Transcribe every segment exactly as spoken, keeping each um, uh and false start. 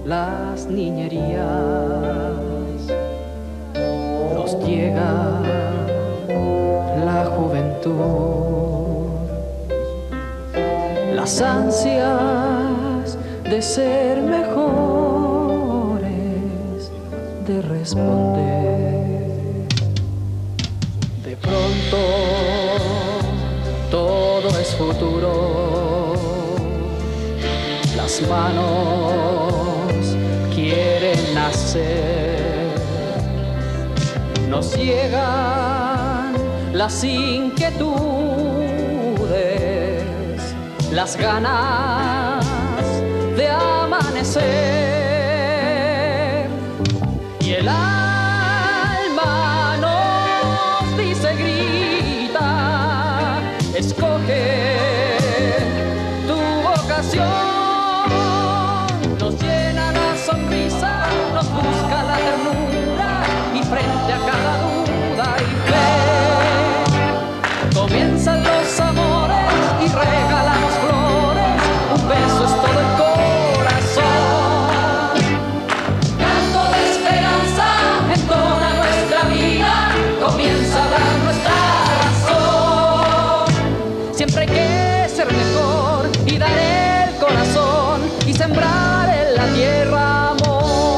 las niñerías, nos llega la juventud, las ansias de ser mejores, de responder. De pronto todo es futuro, las manos quieren nacer, nos llegan las inquietudes, las ganas de amanecer, y el alma nos dice, grita, escoge tu vocación. Nos llena la sonrisa, nos busca la ternura, y frente a cada duda y fe comienzan los amores y regalamos flores, un beso es todo el corazón. Canto de esperanza en toda nuestra vida, comienza a dar nuestra razón. Siempre hay que ser mejor y dar el corazón y sembrar en la tierra amor.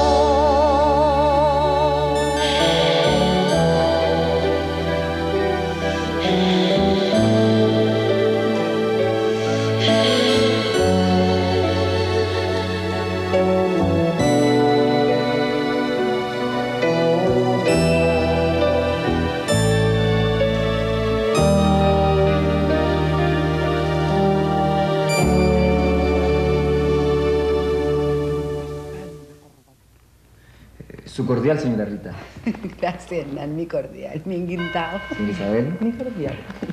Su cordial, señora Rita. Gracias, Hernán, mi cordial, mi enguintado. Señora Isabel. Mi cordial.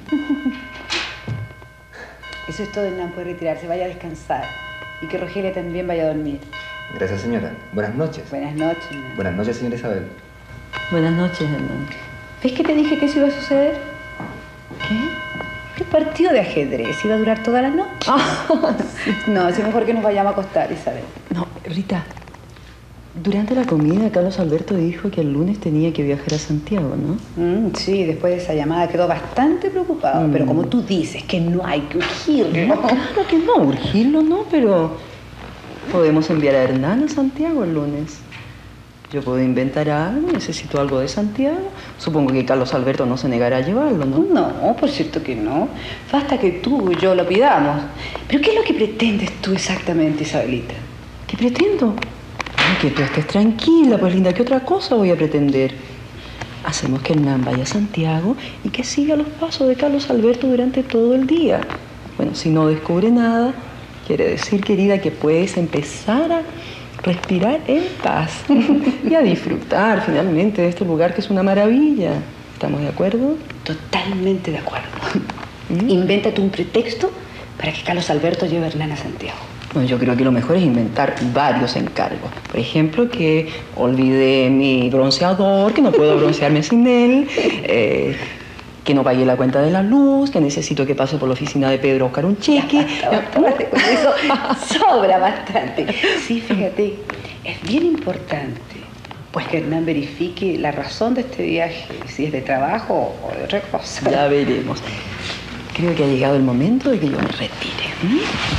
Eso es todo, Hernán, puede retirarse, vaya a descansar. Y que Rogelia también vaya a dormir. Gracias, señora. Buenas noches. Buenas noches, Hernán. Buenas noches, señora Isabel. Buenas noches, Hernán. ¿Ves que te dije que eso iba a suceder? ¿Qué? El partido de ajedrez iba a durar toda la noche. Ah, sí. No, es mejor que nos vayamos a acostar, Isabel. No, Rita. Durante la comida, Carlos Alberto dijo que el lunes tenía que viajar a Santiago, ¿no? Mm, sí, después de esa llamada quedó bastante preocupado. Mm. Pero como tú dices que no hay que urgirlo. No, claro que no, urgirlo no, pero podemos enviar a Hernán a Santiago el lunes. Yo puedo inventar algo, necesito algo de Santiago. Supongo que Carlos Alberto no se negará a llevarlo, ¿no? No, por cierto que no. Basta que tú y yo lo pidamos. ¿Pero qué es lo que pretendes tú exactamente, Isabelita? ¿Qué pretendo? Que tú estés tranquila, pues linda, ¿qué otra cosa voy a pretender? Hacemos que Hernán vaya a Santiago y que siga los pasos de Carlos Alberto durante todo el día. Bueno, si no descubre nada, quiere decir, querida, que puedes empezar a respirar en paz y a disfrutar finalmente de este lugar que es una maravilla. ¿Estamos de acuerdo? Totalmente de acuerdo. ¿Mm? Invéntate un pretexto para que Carlos Alberto lleve a Hernán a Santiago. Bueno, yo creo que lo mejor es inventar varios encargos. Por ejemplo, que olvidé mi bronceador, que no puedo broncearme sin él, eh, que no pagué la cuenta de la luz, que necesito que pase por la oficina de Pedro a buscar un cheque. Ya, basta, basta, con eso sobra bastante. Sí, fíjate, es bien importante pues que Hernán verifique la razón de este viaje, si es de trabajo o de otra cosa. Ya veremos. Creo que ha llegado el momento de que yo me retire. ¿Mm?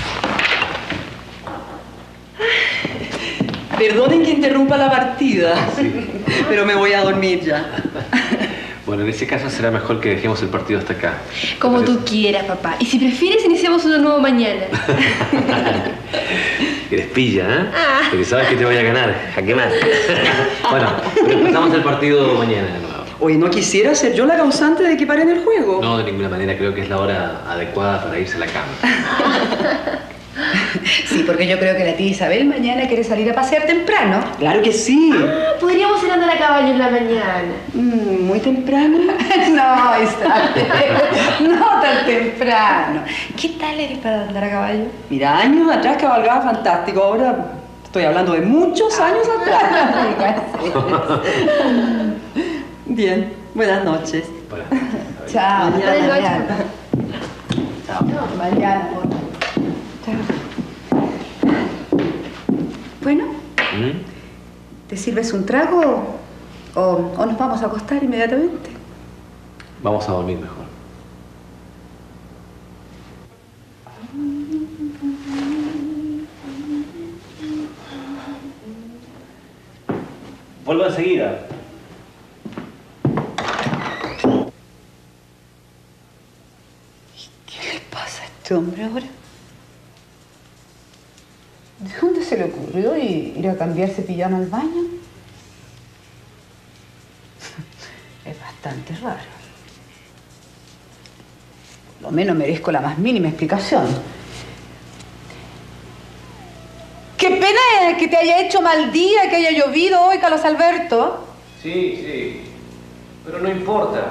Perdonen que interrumpa la partida, sí. Pero me voy a dormir ya. Bueno, en ese caso será mejor que dejemos el partido hasta acá. Como tú quieras, papá. Y si prefieres, iniciamos uno nuevo mañana. Eres pilla, ¿eh? Ah. Porque sabes que te voy a ganar. Jaque mate. Bueno, pero empezamos el partido mañana de nuevo. Oye, ¿no quisiera ser yo la causante de que paren el juego? No, de ninguna manera. Creo que es la hora adecuada para irse a la cama. Sí, porque yo creo que la tía Isabel mañana quiere salir a pasear temprano. Claro que sí. Ah, podríamos ir a andar a caballo en la mañana. Mm, ¿Muy temprano? No, Isabel, no tan temprano. ¿Qué tal eres para andar a caballo? Mira, años atrás cabalgaba fantástico. Ahora estoy hablando de muchos años atrás. Bien, buenas noches. Bueno, Chao, Buenas mañana. noches. Mañana. Chao, mañana. Chao. Bueno, ¿Mm? ¿Te sirves un trago o, o nos vamos a acostar inmediatamente? Vamos a dormir mejor. Vuelvo enseguida. ¿Qué le pasa a este hombre ahora? ¿De dónde se le ocurrió ir a cambiarse pijama al baño? Es bastante raro. Lo menos merezco la más mínima explicación. ¡Qué pena que te haya hecho mal día, que haya llovido hoy, Carlos Alberto! Sí, sí. Pero no importa.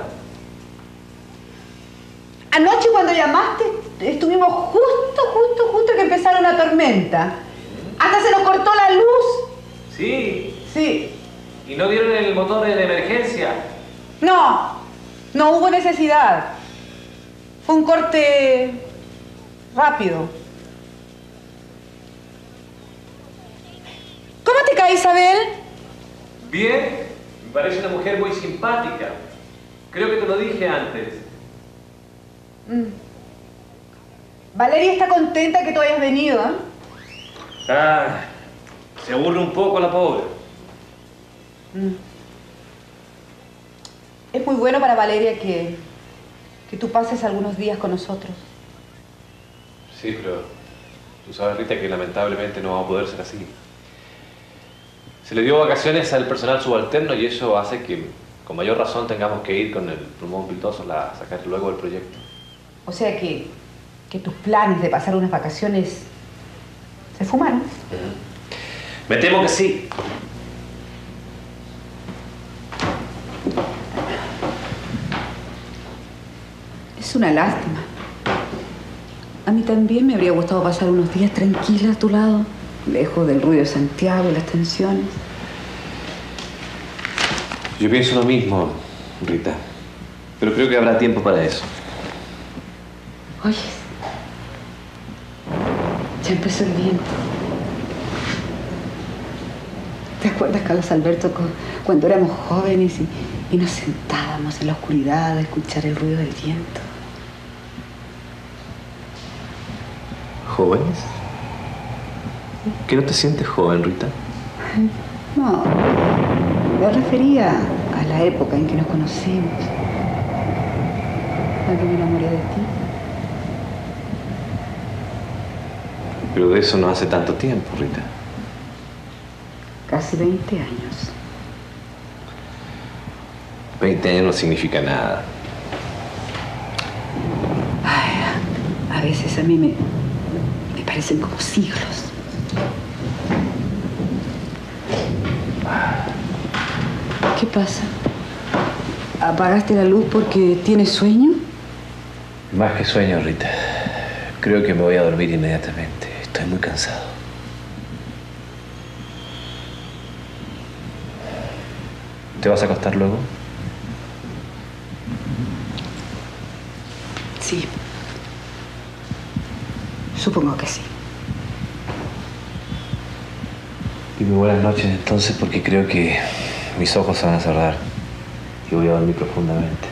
Anoche cuando llamaste, estuvimos justo, justo, justo que empezaron la tormenta. Hasta se nos cortó la luz. Sí. Sí. ¿Y no dieron el motor de emergencia? No, no hubo necesidad. Fue un corte rápido. ¿Cómo te cae, Isabel? Bien. Me parece una mujer muy simpática. Creo que te lo dije antes. Mm. Valeria está contenta que tú hayas venido, ¿eh? Ah, se aburre un poco la pobre. Mm. Es muy bueno para Valeria que, que tú pases algunos días con nosotros. Sí, pero tú sabes, Rita, que lamentablemente no va a poder ser así. Se le dio vacaciones al personal subalterno y eso hace que, con mayor razón, tengamos que ir con el plumón pitoso a sacar luego el proyecto. O sea que, que tus planes de pasar unas vacaciones se fumaron. Uh-huh. Me temo que sí. Es una lástima. A mí también me habría gustado pasar unos días tranquila a tu lado, lejos del ruido de Santiago y las tensiones. Yo pienso lo mismo, Rita. Pero creo que habrá tiempo para eso. Oye, ya empezó el viento. ¿Te acuerdas, Carlos Alberto, cuando éramos jóvenes y, y nos sentábamos en la oscuridad a escuchar el ruido del viento? ¿Jóvenes? ¿Que no te sientes joven, Rita? No, me refería a la época en que nos conocimos, cuando me enamoré de ti. Pero de eso no hace tanto tiempo, Rita. Casi veinte años. Veinte años no significa nada. Ay, a veces a mí me, me parecen como siglos. ¿Qué pasa? ¿Apagaste la luz porque tienes sueño? Más que sueño, Rita. Creo que me voy a dormir inmediatamente. Estoy muy cansado. ¿Te vas a acostar luego? Sí. Supongo que sí. Dime buenas noches entonces, porque creo que mis ojos se van a cerrar y voy a dormir profundamente.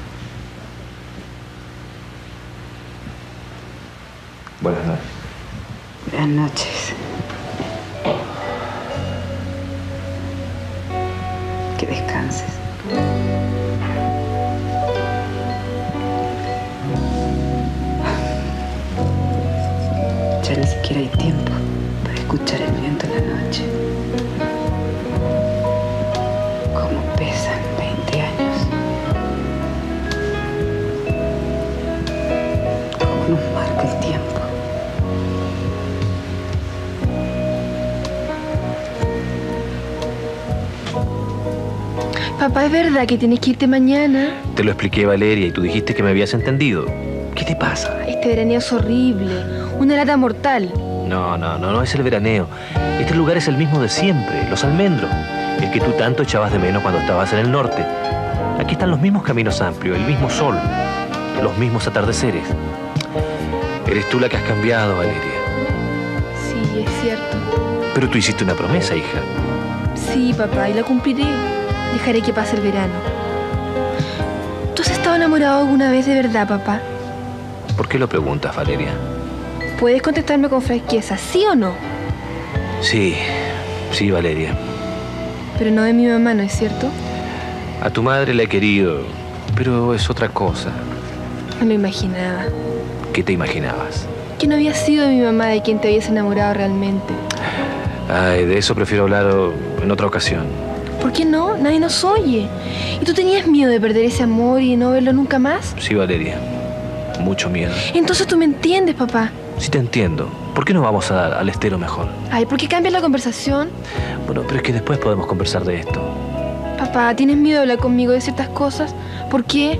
Buenas noches. Buenas noches. Que descanses. Ya ni siquiera hay tiempo para escuchar el viento en la noche. Cómo pesan veinte años. Cómo nos marca el tiempo. Papá, ¿es verdad que tienes que irte mañana? Te lo expliqué, Valeria, y tú dijiste que me habías entendido. ¿Qué te pasa? Este veraneo es horrible. Una lata mortal. No, no, no, no es el veraneo. Este lugar es el mismo de siempre, Los Almendros. El que tú tanto echabas de menos cuando estabas en el norte. Aquí están los mismos caminos amplios, el mismo sol, los mismos atardeceres. Eres tú la que has cambiado, Valeria. Sí, es cierto. Pero tú hiciste una promesa, hija. Sí, papá, y la cumpliré. Dejaré que pase el verano. ¿Tú has estado enamorado alguna vez de verdad, papá? ¿Por qué lo preguntas, Valeria? ¿Puedes contestarme con franqueza, sí o no? Sí, sí, Valeria. Pero no de mi mamá, ¿no es cierto? A tu madre la he querido, pero es otra cosa. Me lo imaginaba. ¿Qué te imaginabas? Que no había sido mi mamá de quien te habías enamorado realmente. Ay, de eso prefiero hablar en otra ocasión. ¿Por qué no? Nadie nos oye. ¿Y tú tenías miedo de perder ese amor y no verlo nunca más? Sí, Valeria. Mucho miedo. Entonces tú me entiendes, papá. Sí te entiendo. ¿Por qué no vamos a, al estero mejor? Ay, ¿por qué cambias la conversación? Bueno, pero es que después podemos conversar de esto. Papá, ¿tienes miedo de hablar conmigo de ciertas cosas? ¿Por qué?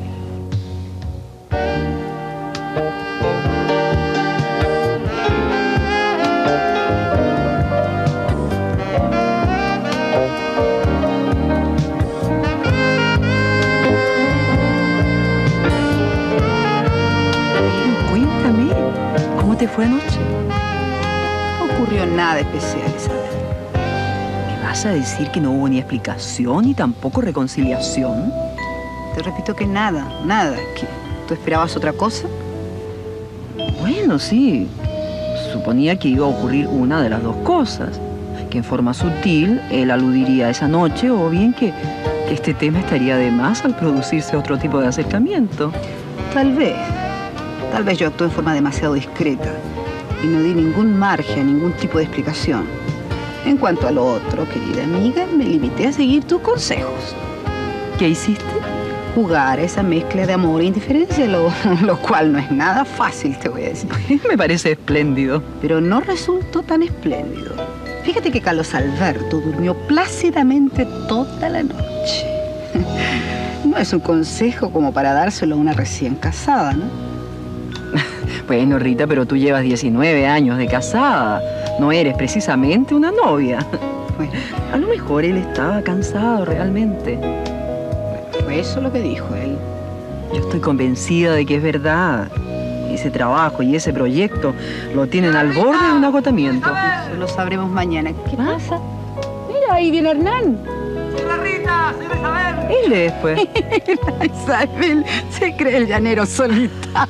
Cuéntame, ¿cómo te fue anoche? No ocurrió nada especial, Isabel. ¿Me vas a decir que no hubo ni explicación ni tampoco reconciliación? Te repito que nada, nada. ¿Qué? ¿Tú esperabas otra cosa? Bueno, sí. Suponía que iba a ocurrir una de las dos cosas. Que en forma sutil él aludiría a esa noche o bien que, que este tema estaría de más al producirse otro tipo de acercamiento. Tal vez. Tal vez yo actué en forma demasiado discreta y no di ningún margen a ningún tipo de explicación. En cuanto a lo otro, querida amiga, me limité a seguir tus consejos. ¿Qué hiciste? Jugar a esa mezcla de amor e indiferencia, lo, lo cual no es nada fácil, te voy a decir. Me parece espléndido. Pero no resultó tan espléndido. Fíjate que Carlos Alberto durmió plácidamente toda la noche. No es un consejo como para dárselo a una recién casada, ¿no? Bueno, Rita, pero tú llevas diecinueve años de casada. No eres precisamente una novia. Bueno, A lo mejor él estaba cansado realmente. fue eso lo que dijo él. Yo estoy convencida de que es verdad. Ese trabajo y ese proyecto lo tienen al borde de un agotamiento. Eso lo sabremos mañana. ¿Qué pasa? Mira, ahí viene Hernán. ¡Señora Rita! ¡Señora Isabel! Él es, pues. Isabel se cree el llanero solitario.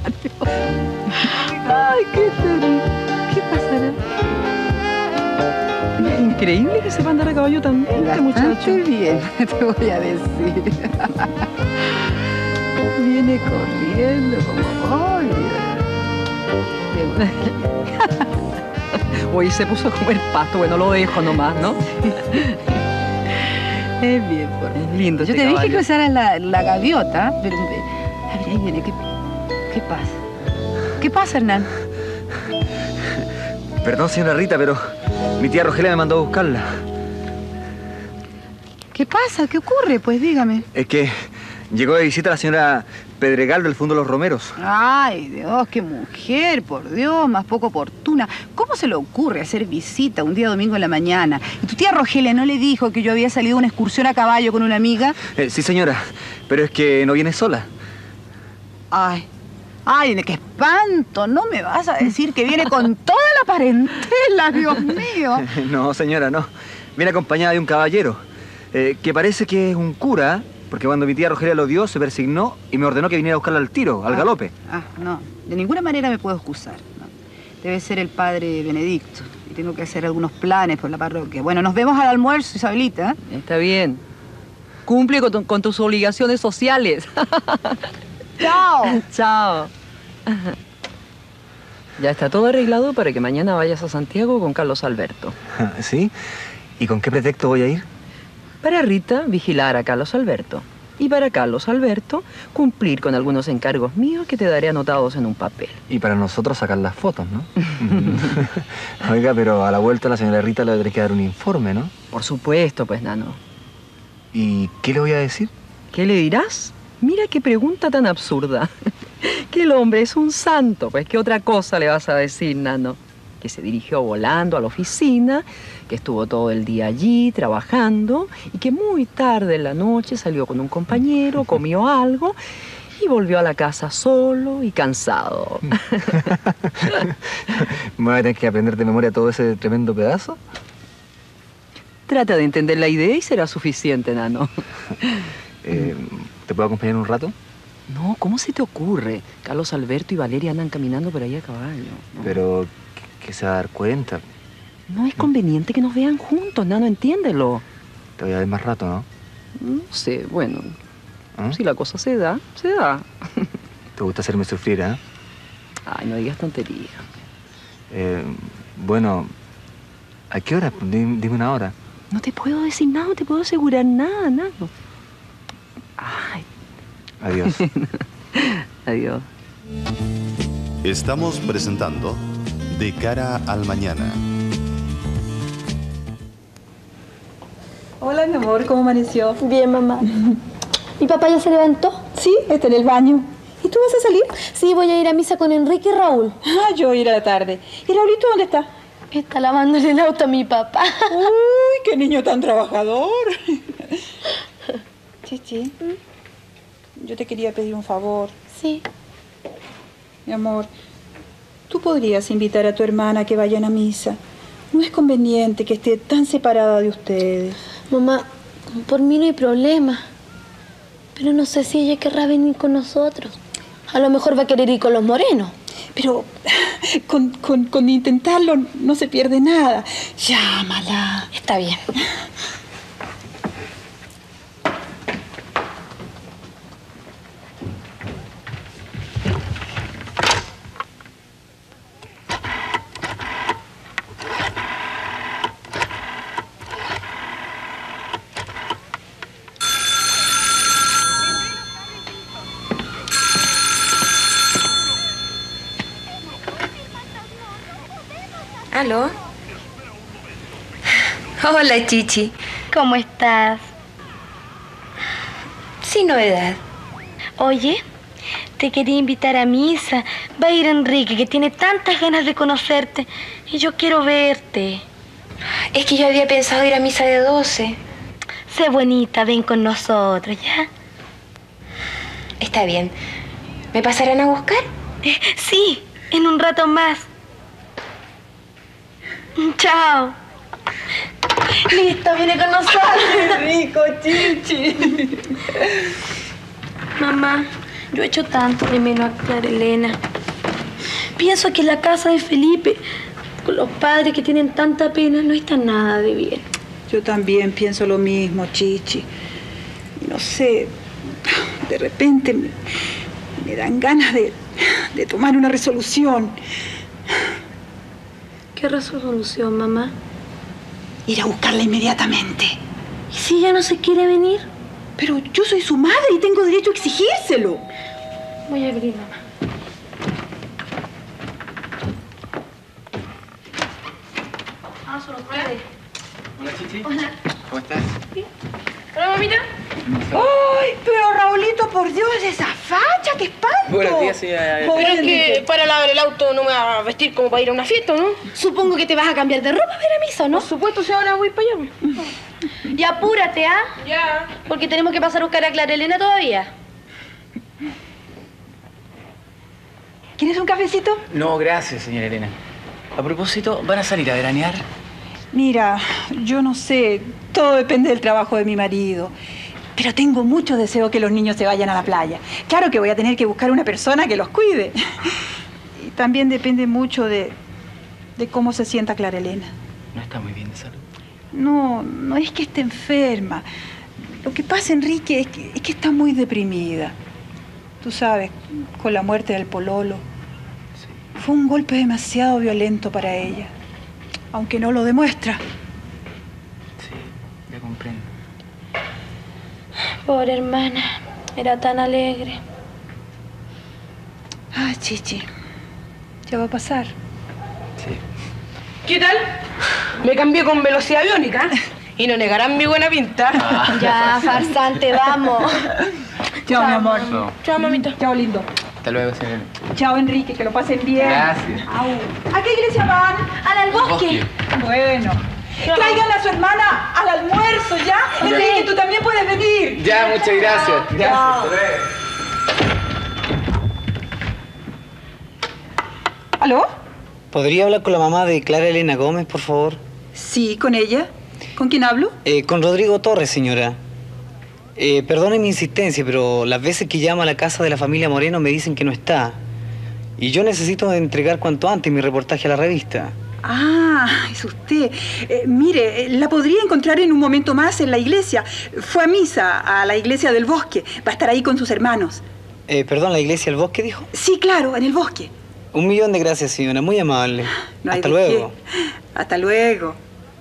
Ay, qué terrible. ¿Qué pasará? Es increíble que sepa andar a caballo también, este muchacho. Bastante bien, te voy a decir. Viene corriendo como Oliver. Hoy se puso a comer pasto. Bueno, lo dejo nomás, ¿no? Es bien, por Es lindo Yo este te dije caballo. que cruzaras la, la gaviota, pero... A ver, ahí viene. ¿Qué, qué pasa? ¿Qué pasa, Hernán? Perdón, señora Rita, pero mi tía Rogelia me mandó a buscarla. ¿Qué pasa? ¿Qué ocurre? Pues dígame. Es que llegó de visita la señora Pedregal del Fondo de los Romeros. Ay, Dios, qué mujer, por Dios, más poco oportuna. ¿Cómo se le ocurre hacer visita un día domingo en la mañana? ¿Y tu tía Rogelia no le dijo que yo había salido a una excursión a caballo con una amiga? Eh, sí, señora, pero es que no viene sola. Ay, ay, qué espanto. No me vas a decir que viene con toda la parentela, Dios mío. No, señora, no. Viene acompañada de un caballero, eh, que parece que es un cura, porque cuando mi tía Rogelia lo dio, se persignó y me ordenó que viniera a buscarla al tiro, al Ah, galope. Ah, no, de ninguna manera me puedo excusar. No. Debe ser el padre Benedicto. Y tengo que hacer algunos planes por la parroquia. Bueno, nos vemos al almuerzo, Isabelita. Está bien. Cumple con, tu- con tus obligaciones sociales. ¡Chao! Chao. Ya está todo arreglado para que mañana vayas a Santiago con Carlos Alberto. ¿Sí? ¿Y con qué pretexto voy a ir? Para Rita, vigilar a Carlos Alberto. Y para Carlos Alberto, cumplir con algunos encargos míos que te daré anotados en un papel. Y para nosotros sacar las fotos, ¿no? Oiga, pero a la vuelta la señora Rita le tendré que dar un informe, ¿no? Por supuesto, pues, Nano. ¿Y qué le voy a decir? ¿Qué le dirás? Mira qué pregunta tan absurda. Que el hombre es un santo, pues ¿qué otra cosa le vas a decir, Nano? Que se dirigió volando a la oficina, que estuvo todo el día allí trabajando y que muy tarde en la noche salió con un compañero, comió algo y volvió a la casa solo y cansado. ¿Me voy a tener que aprender de memoria todo ese tremendo pedazo? Trata de entender la idea y será suficiente, Nano. Eh, ¿Te puedo acompañar un rato? No, ¿cómo se te ocurre? Carlos Alberto y Valeria andan caminando por ahí a caballo, ¿no? Pero, ¿qué se va a dar cuenta? No es conveniente que nos vean juntos, Nano, entiéndelo. Te voy a ver más rato, ¿no? No sé, bueno, ¿Ah? si la cosa se da, se da. Te gusta hacerme sufrir, ¿eh? Ay, no digas tonterías. Eh, bueno, ¿a qué hora? Dime, dime una hora. No te puedo decir nada, no te puedo asegurar nada, Nano. Ay. Adiós. Adiós. Estamos presentando De cara al mañana. Hola, mi amor, ¿cómo amaneció? Bien, mamá. ¿Mi papá ya se levantó? Sí, está en el baño. ¿Y tú vas a salir? Sí, voy a ir a misa con Enrique y Raúl. Ah, yo voy a ir a la tarde. ¿Y Raulito dónde está? Está lavándole el auto a mi papá. Uy, qué niño tan trabajador. Chichi, yo te quería pedir un favor. Sí. Mi amor, tú podrías invitar a tu hermana a que vayan a misa. No es conveniente que esté tan separada de ustedes. Mamá, por mí no hay problema. Pero no sé si ella querrá venir con nosotros. A lo mejor va a querer ir con los morenos. Pero con, con, con intentarlo no se pierde nada. Llámala. Está bien. ¿Aló? Hola, Chichi. ¿Cómo estás? Sin novedad. Oye, te quería invitar a misa. Va a ir Enrique, que tiene tantas ganas de conocerte. Y yo quiero verte. Es que yo había pensado ir a misa de doce. Sé bonita, ven con nosotros, ¿ya? Está bien. ¿Me pasarán a buscar? Eh, sí, en un rato más. Chao. Listo, viene con nosotros. ¡Qué rico, Chichi! Mamá, yo he hecho tanto de menos a Clara Elena. Pienso que la casa de Felipe, con los padres que tienen tanta pena, no está nada de bien. Yo también pienso lo mismo, Chichi. No sé, de repente me, me dan ganas de, de tomar una resolución. ¿Qué resolución, mamá? Ir a buscarla inmediatamente. ¿Y si ella no se quiere venir? Pero yo soy su madre y tengo derecho a exigírselo. Voy a abrir, mamá. Ah, solo puede. Hola, Chichi. Hola. ¿Cómo estás? Hola, mamita. ¡Ay, pero Raulito, por Dios, esa facha, qué espanto! Buenos días, señora. Pero es que para lavar el auto no me va a vestir como para ir a una fiesta, ¿no? Supongo que te vas a cambiar de ropa para ir a misa, ¿no? Por supuesto, si ahora voy para allá. Y apúrate, ¿ah? Ya. Porque tenemos que pasar a buscar a Clara Elena todavía. ¿Quieres un cafecito? No, gracias, señora Elena. A propósito, ¿van a salir a veranear? Mira, yo no sé, todo depende del trabajo de mi marido. Pero tengo mucho deseo que los niños se vayan a la playa. Claro que voy a tener que buscar una persona que los cuide. Y también depende mucho de, de cómo se sienta Clara Elena. No está muy bien de salud. No, no es que esté enferma. Lo que pasa, Enrique, es que, es que está muy deprimida. Tú sabes, con la muerte del pololo. Sí. Fue un golpe demasiado violento para ella. Aunque no lo demuestra. Sí, ya comprendo. Pobre hermana, era tan alegre. Ah, Chichi, ya va a pasar. Sí. ¿Qué tal? Me cambié con velocidad aviónica y no negarán mi buena pinta. Ah. Ya, farsante, vamos. Chao, mi amor. No. Chao, mamita. Chao, lindo. Hasta luego, señora Elena. Chao, Enrique, que lo pasen bien. Gracias. Au. ¿A qué iglesia van? Al bosque. Bueno. Traigan a su hermana al almuerzo, ¿ya? Enrique, tú también puedes venir. Ya, muchas gracias. Gracias. Chao. ¿Aló? ¿Podría hablar con la mamá de Clara Elena Gómez, por favor? Sí, con ella. ¿Con quién hablo? Eh, con Rodrigo Torres, señora. Eh, perdone mi insistencia, pero las veces que llamo a la casa de la familia Moreno me dicen que no está. Y yo necesito entregar cuanto antes mi reportaje a la revista. Ah, es usted. Eh, mire, la podría encontrar en un momento más en la iglesia. Fue a misa, a la iglesia del bosque. Va a estar ahí con sus hermanos. Eh, perdón, ¿la iglesia del bosque, dijo? Sí, claro, en el bosque. Un millón de gracias, señora. Muy amable. No hay Hasta de luego. qué. Hasta luego.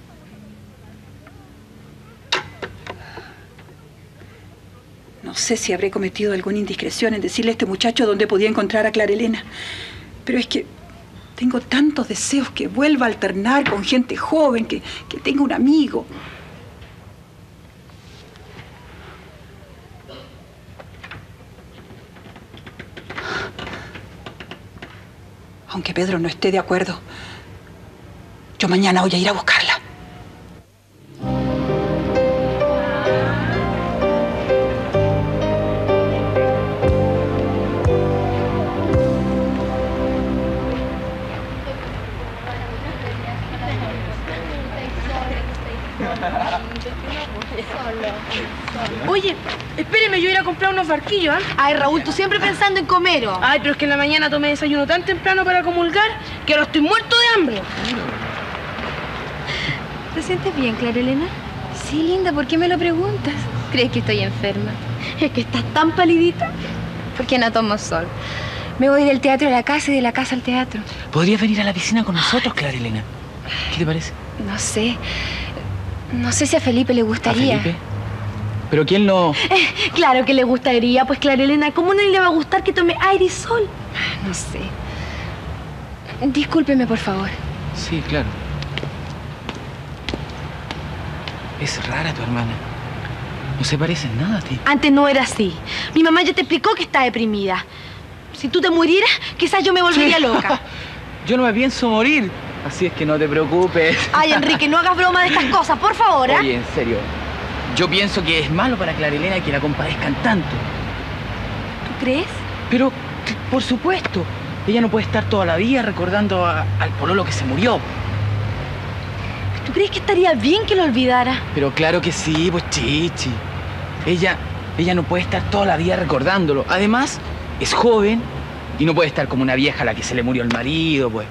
No sé si habré cometido alguna indiscreción en decirle a este muchacho dónde podía encontrar a Clara Elena. Pero es que tengo tantos deseos que vuelva a alternar con gente joven, que, que tenga un amigo. Aunque Pedro no esté de acuerdo, yo mañana voy a ir a buscarla. Oye, espéreme, yo iré a comprar unos barquillos, ¿ah? Ay, Raúl, tú siempre pensando en comero. Ay, pero es que en la mañana tomé desayuno tan temprano para comulgar que ahora estoy muerto de hambre. ¿Te sientes bien, Clara Elena? Sí, linda, ¿por qué me lo preguntas? ¿Crees que estoy enferma? Es que estás tan palidita. ¿Por qué no tomo sol? Me voy del teatro a la casa y de la casa al teatro. ¿Podrías venir a la piscina con nosotros, Clara Elena? ¿Qué te parece? No sé. No sé si a Felipe le gustaría. ¿A Felipe? ¿Pero quién no...? Eh, claro que le gustaría, pues Clara Elena, ¿cómo no le va a gustar que tome aire y sol? No sé. Discúlpeme, por favor. Sí, claro. Es rara tu hermana. No se parece en nada a ti. Antes no era así. Mi mamá ya te explicó que está deprimida. Si tú te murieras, quizás yo me volvería Sí. loca. Yo no me pienso morir. Así es que no te preocupes. Ay, Enrique, no hagas broma de estas cosas, por favor, ¿eh? Oye, en serio. Yo pienso que es malo para Clara Elena que la compadezcan tanto. ¿Tú crees? Pero, por supuesto, ella no puede estar toda la vida recordando a- al pololo que se murió. ¿Tú crees que estaría bien que lo olvidara? Pero claro que sí, pues chichi. Ella, ella no puede estar toda la vida recordándolo. Además, es joven y no puede estar como una vieja a la que se le murió el marido, pues.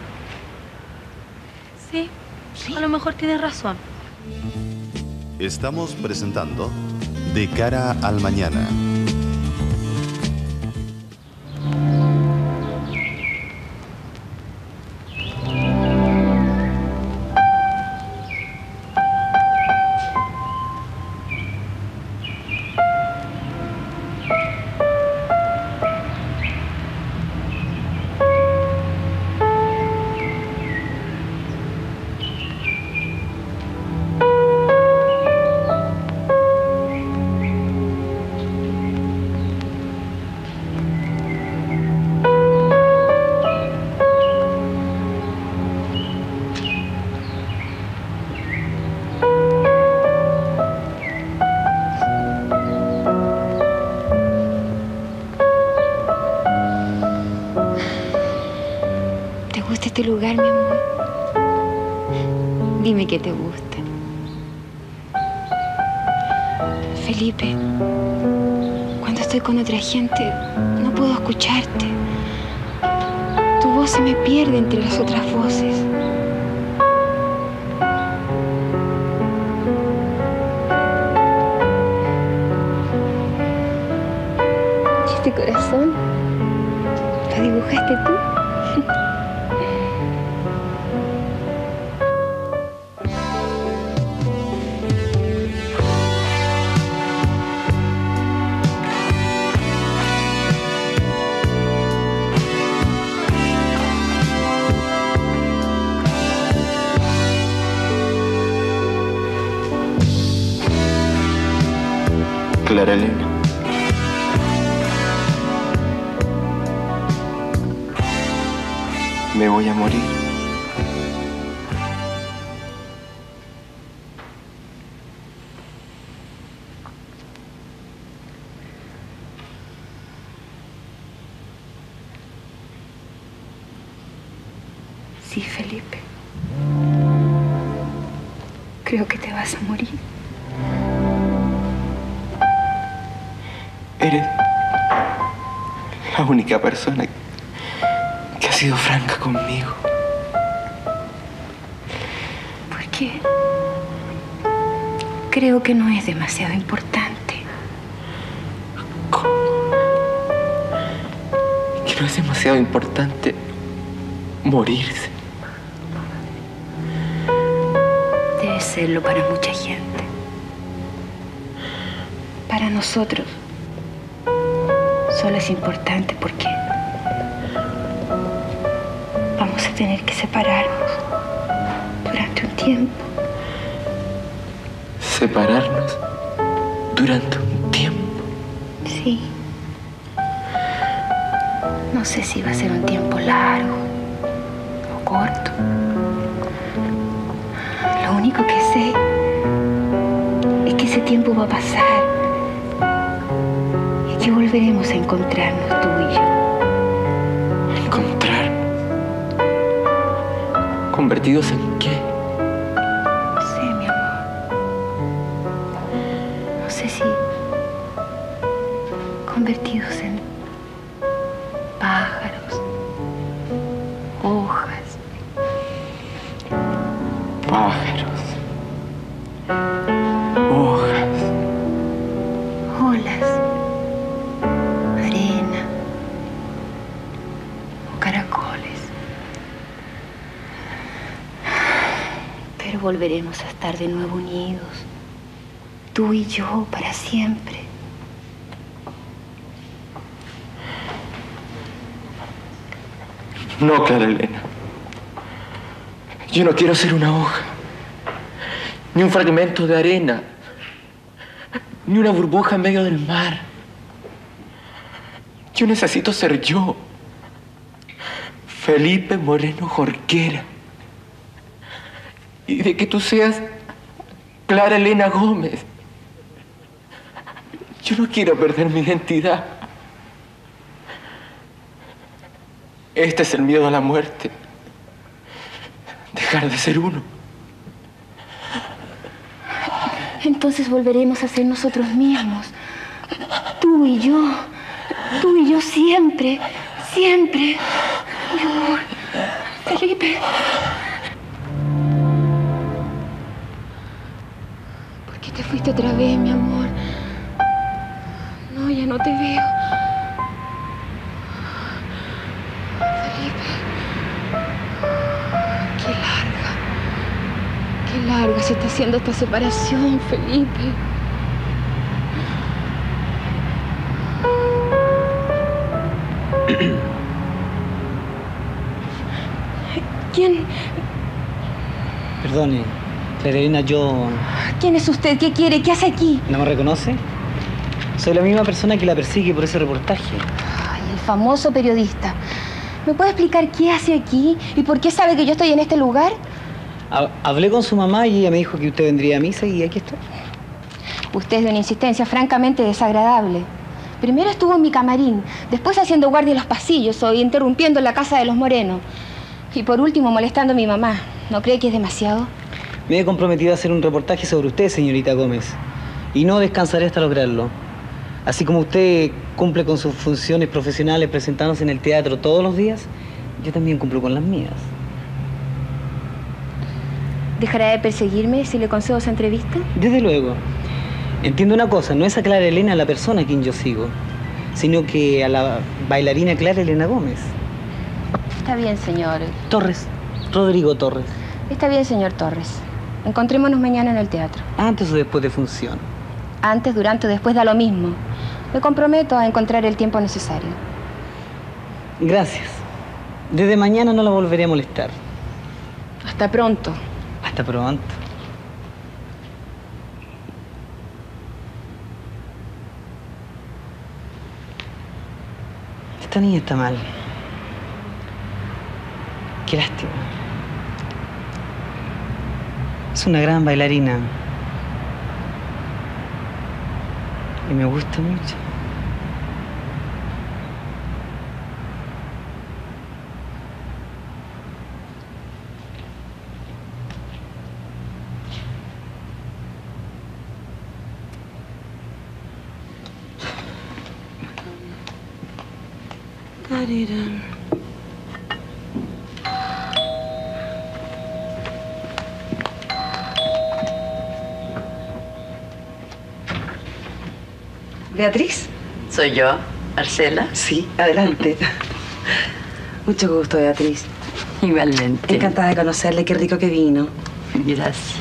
Sí, sí. A lo mejor tienes razón. Estamos presentando De cara al mañana. ¿Te gusta este lugar, mi amor? Dime que te gusta. Felipe, cuando estoy con otra gente, no puedo escucharte. Tu voz se me pierde entre las otras voces. ¿Y este corazón? ¿Lo dibujaste tú? Clara Elena. Me voy a morir. Sí, Felipe. Creo que te vas a morir. Eres la única persona que ha sido franca conmigo. ¿Por qué? Creo que no es demasiado importante. ¿Cómo? Que no es demasiado importante morirse. Debe serlo para mucha gente. Para nosotros solo es importante porque vamos a tener que separarnos durante un tiempo. ¿Separarnos durante un tiempo? Sí. No sé si va a ser un tiempo largo o corto. Lo único que sé es que ese tiempo va a pasar y que volveremos a encontrarnos tú y yo. ¿Encontrarnos? ¿Convertidos en qué? No sé, mi amor. No sé si convertidos en pájaros, hojas. Pájaros, hojas, olas, arena o caracoles. Pero volveremos a estar de nuevo unidos, tú y yo, para siempre. No, Clara Elena. Yo no quiero ser una hoja, ni un fragmento de arena, ni una burbuja en medio del mar. Yo necesito ser yo, Felipe Moreno Jorquera. Y de que tú seas Clara Elena Gómez. Yo no quiero perder mi identidad. Este es el miedo a la muerte. Dejar de ser uno. Entonces volveremos a ser nosotros mismos. Tú y yo. Tú y yo siempre. Siempre. Mi amor. Felipe. ¿Por qué te fuiste otra vez, mi amor? No, ya no te veo. Qué larga, qué larga se está haciendo esta separación, Felipe. ¿Quién? Perdone, Clara Elena, yo... ¿Quién es usted? ¿Qué quiere? ¿Qué hace aquí? ¿No me reconoce? Soy la misma persona que la persigue por ese reportaje. Ay, el famoso periodista. ¿Me puede explicar qué hace aquí y por qué sabe que yo estoy en este lugar? Ha- Hablé con su mamá y ella me dijo que usted vendría a misa y aquí estoy. Usted es de una insistencia francamente desagradable. Primero estuvo en mi camarín, después haciendo guardia en los pasillos o interrumpiendo en la casa de los Morenos. Y por último, molestando a mi mamá. ¿No cree que es demasiado? Me he comprometido a hacer un reportaje sobre usted, señorita Gómez. Y no descansaré hasta lograrlo. Así como usted cumple con sus funciones profesionales presentándose en el teatro todos los días, yo también cumplo con las mías. ¿Dejará de perseguirme si le concedo esa entrevista? Desde luego. Entiendo una cosa, no es a Clara Elena la persona a quien yo sigo, sino que a la bailarina Clara Elena Gómez. Está bien, señor. Torres. Rodrigo Torres. Está bien, señor Torres. Encontrémonos mañana en el teatro. ¿Antes o después de función? Antes, durante o después da lo mismo. Me comprometo a encontrar el tiempo necesario. Gracias. Desde mañana no la volveré a molestar. Hasta pronto. Hasta pronto. Esta niña está mal. Qué lástima. Es una gran bailarina. Y me gusta mucho. ¿Beatriz? ¿Soy yo, Marcela? Sí, adelante. Mucho gusto, Beatriz. Igualmente. Encantada de conocerle, qué rico que vino. Gracias.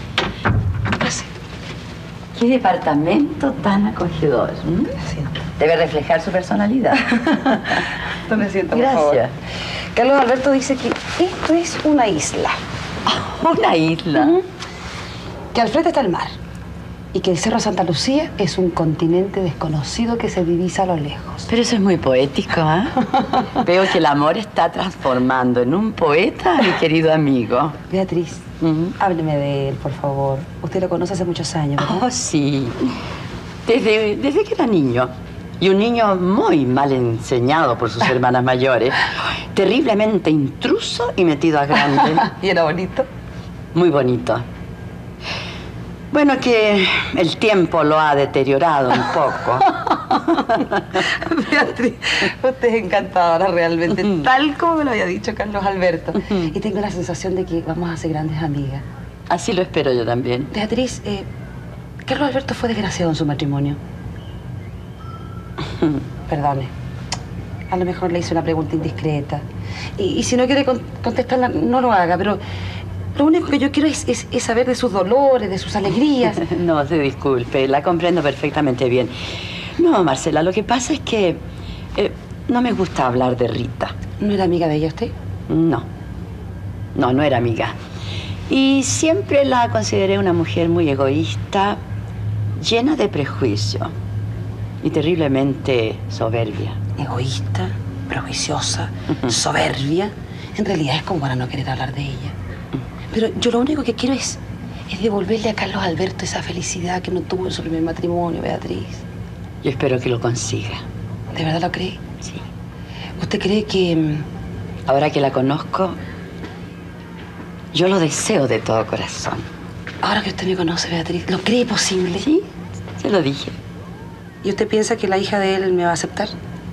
Qué departamento tan acogedor. ¿Mm? Debe reflejar su personalidad. No me siento, por Gracias. favor. Carlos Alberto dice que esto es una isla. ¿Una isla? Uh-huh. Que al frente está el mar. Y que el Cerro Santa Lucía es un continente desconocido que se divisa a lo lejos. Pero eso es muy poético, ¿eh? Veo que el amor está transformando en un poeta a mi querido amigo. Beatriz, uh-huh. hábleme de él, por favor. Usted lo conoce hace muchos años, ¿verdad? Oh, sí. Desde, desde que era niño. Y un niño muy mal enseñado por sus hermanas mayores. Terriblemente intruso y metido a grande. ¿Y era bonito? Muy bonito. Bueno, que el tiempo lo ha deteriorado un poco. Beatriz, usted es encantadora realmente, tal como me lo había dicho Carlos Alberto. Y tengo la sensación de que vamos a ser grandes amigas. Así lo espero yo también. Beatriz, eh, Carlos Alberto fue desgraciado en su matrimonio. Perdone. A lo mejor le hice una pregunta indiscreta. Y, y si no quiere con contestarla, no lo haga, pero... Lo único que yo quiero es, es, es saber de sus dolores, de sus alegrías. No, se disculpe, la comprendo perfectamente bien. No, Marcela, lo que pasa es que eh, no me gusta hablar de Rita. ¿No era amiga de ella usted? No. No, no era amiga. Y siempre la consideré una mujer muy egoísta, llena de prejuicio y terriblemente soberbia. Egoísta, prejuiciosa, soberbia. En realidad es como para no querer hablar de ella. Pero yo lo único que quiero es, es devolverle a Carlos Alberto esa felicidad que no tuvo en su primer matrimonio, Beatriz. Yo espero que lo consiga. ¿De verdad lo cree? Sí. ¿Usted cree que...? Ahora que la conozco, yo lo deseo de todo corazón. Ahora que usted me conoce, Beatriz, ¿lo cree posible? Sí, se lo dije. ¿Y usted piensa que la hija de él me va a aceptar?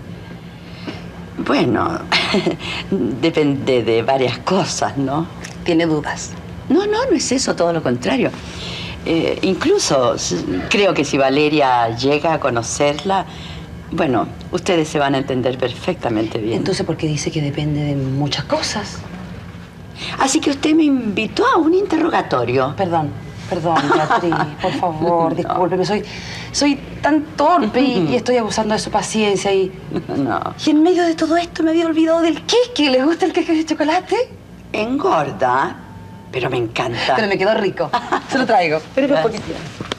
Bueno, depende de varias cosas, ¿no? ¿Tiene dudas? No, no, no es eso, todo lo contrario. Eh, incluso creo que si Valeria llega a conocerla, bueno, ustedes se van a entender perfectamente bien. Entonces, ¿por qué dice que depende de muchas cosas? Así que usted me invitó a un interrogatorio. Perdón, perdón, Beatriz, por favor, no. Discúlpeme, soy, soy tan torpe y, y estoy abusando de su paciencia y... No. Y en medio de todo esto me había olvidado del queque. ¿Le gusta el queque de chocolate? Engorda, pero me encanta. Pero me quedó rico. Se lo traigo. Espérame un poquito.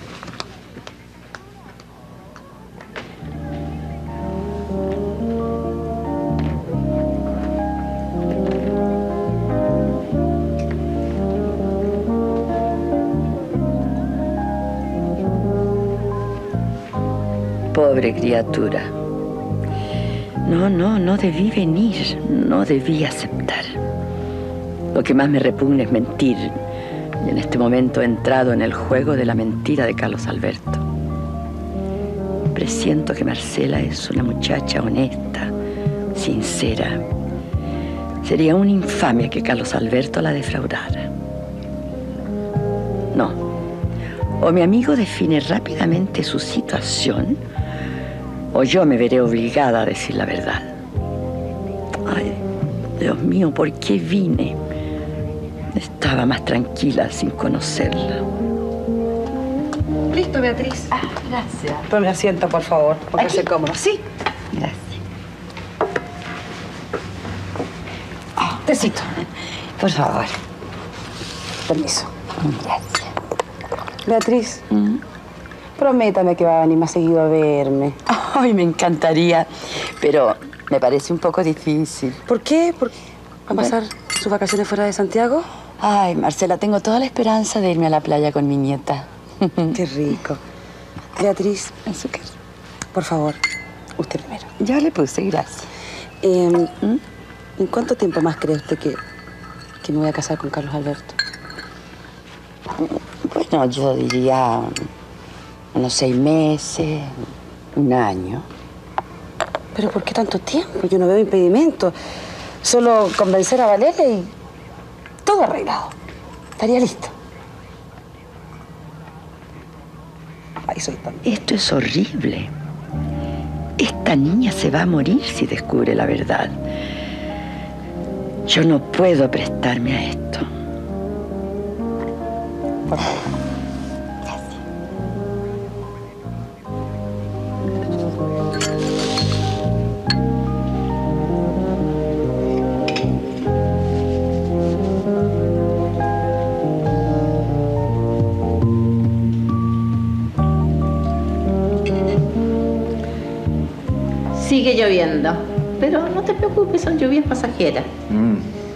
Pobre criatura. No, no, no debí venir. No debí aceptar. Lo que más me repugna es mentir. Y en este momento he entrado en el juego de la mentira de Carlos Alberto. Presiento que Marcela es una muchacha honesta, sincera. Sería una infamia que Carlos Alberto la defraudara. No. O mi amigo define rápidamente su situación, o yo me veré obligada a decir la verdad. Ay, Dios mío, ¿por qué vine? Estaba más tranquila sin conocerla. Listo, Beatriz. Ah, gracias. Tome asiento, por favor, póngase cómodo. Sí. Gracias. Oh, tecito. Por favor. Permiso. Gracias. Beatriz, ¿Mm? prométame que va a venir más seguido a verme. Ay, me encantaría, pero me parece un poco difícil. ¿Por qué? ¿Por qué? ¿Va a pasar sus vacaciones fuera de Santiago? Ay, Marcela, tengo toda la esperanza de irme a la playa con mi nieta. Qué rico. Beatriz. Azúcar. Por favor, usted primero. Ya le puse, gracias. Eh, ¿Mm? ¿En cuánto tiempo más cree usted que, que me voy a casar con Carlos Alberto? Bueno, yo diría unos seis meses, un año. ¿Pero por qué tanto tiempo? Yo no veo impedimento. Solo convencer a Valeria y todo arreglado. Estaría listo. Ay, soy tan... Esto es horrible. Esta niña se va a morir si descubre la verdad. Yo no puedo prestarme a esto. Por favor. Sigue lloviendo, pero no te preocupes, son lluvias pasajeras. Mm.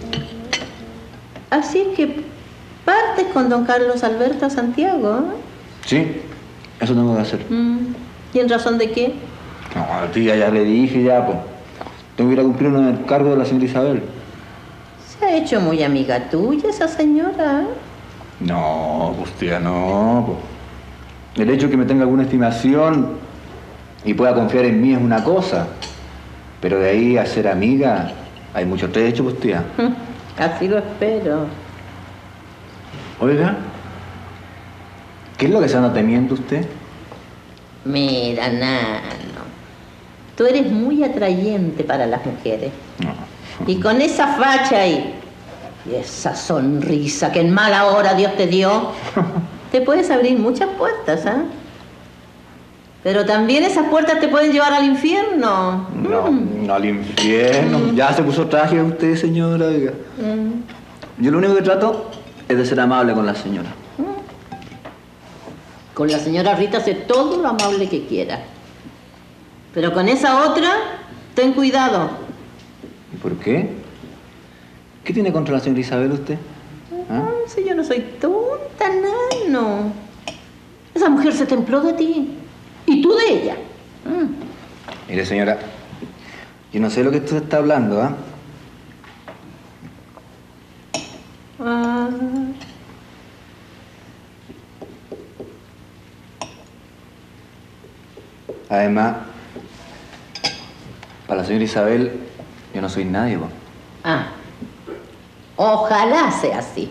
Así que partes con don Carlos Alberto a Santiago, ¿eh? Sí, eso tengo que hacer. Mm. ¿Y en razón de qué? No, tía, ya le dije ya, pues. Tengo que ir a cumplir un encargo de la señora Isabel. Se ha hecho muy amiga tuya esa señora, ¿eh? No, pues tía, no, pues. El hecho de que me tenga alguna estimación y pueda confiar en mí es una cosa, pero de ahí a ser amiga hay mucho trecho, pues tía. Así lo espero. Oiga, ¿qué es lo que se anda temiendo usted? Mira, Nano, tú eres muy atrayente para las mujeres. No. Y con esa facha ahí, y esa sonrisa que en mala hora Dios te dio, te puedes abrir muchas puertas, ¿ah? ¿eh? Pero también esas puertas te pueden llevar al infierno. No, mm. no al infierno. Mm. Ya se puso traje usted, señora. Oiga. Mm. Yo lo único que trato es de ser amable con la señora. Mm. Con la señora Rita sé todo lo amable que quiera. Pero con esa otra, ten cuidado. ¿Y por qué? ¿Qué tiene contra la señora Isabel usted? ¿Ah? Si yo no soy tonta, Nano. Esa mujer se templó de ti. Y tú de ella. Mm. Mire, señora, yo no sé lo que usted está hablando, ¿ah? ¿eh? Ah. Además, para la señora Isabel, yo no soy nadie, ¿no? Ah. Ojalá sea así.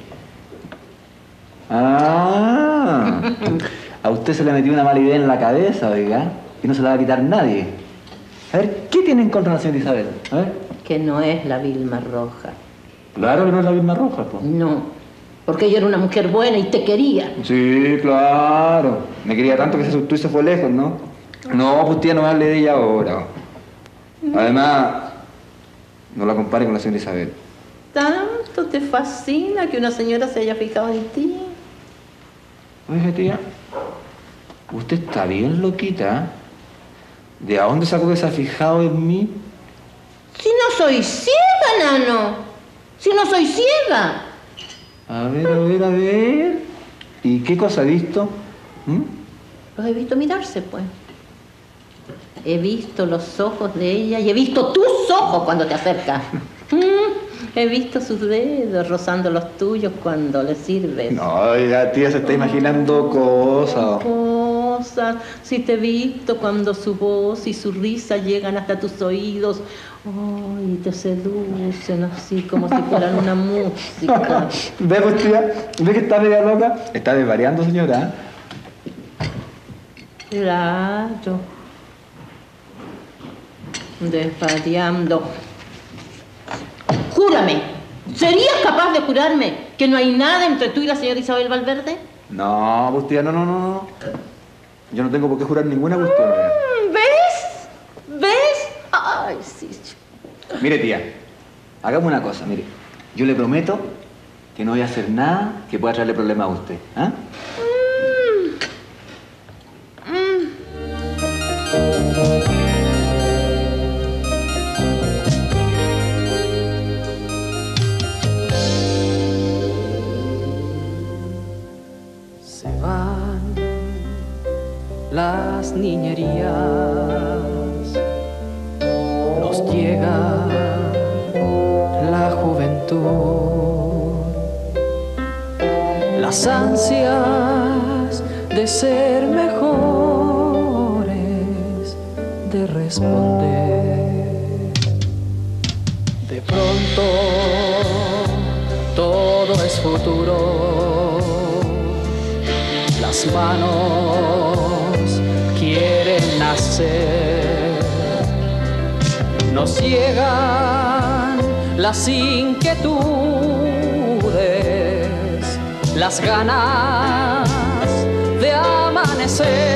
Ah. A usted se le metió una mala idea en la cabeza, oiga, y no se la va a quitar nadie. A ver, ¿qué tiene en contra de la señora Isabel? A ver. Que no es la Vilma Roja. Claro que no es la Vilma Roja, pues. No, porque ella era una mujer buena y te quería. Sí, claro. Me quería tanto que se asustó y se fue lejos, ¿no? No, pues tía, no me hable de ella ahora. Además, no la compare con la señora Isabel. ¿Tanto te fascina que una señora se haya fijado en ti? Oye, tía, usted está bien loquita. ¿De a dónde sacó que se ha fijado en mí? Si no soy ciega, Nano. Si no soy ciega. A ver, a ver, a ver. ¿Y qué cosa ha visto? ¿Mm? Los he visto mirarse, pues. He visto los ojos de ella y he visto tus ojos cuando te acercas. Mm, he visto sus dedos rozando los tuyos cuando le sirves. No, oiga, tía, se está imaginando cosas. Cosas. Si te he visto cuando su voz y su risa llegan hasta tus oídos. Ay, te seducen así como si fueran una música. ¿Ve, pues, tía? ¿Ve que está media loca? Está desvariando, señora. Claro. Desvariando. Júrame. ¿Serías capaz de jurarme que no hay nada entre tú y la señora Isabel Valverde? No, pues tía, no, no, no, no. Yo no tengo por qué jurar ninguna cuestión. Mm, ¿Ves? ¿Ves? Ay, sí. Mire, tía, hagamos una cosa, mire. Yo le prometo que no voy a hacer nada que pueda traerle problemas a usted. ¿Ah? Mm. Mm. Se van las niñerías, nos llega la juventud, las ansias de ser mejores, de responder. pronto todo es futuro. Las manos quieren nacer, nos llegan las inquietudes, las ganas de amanecer.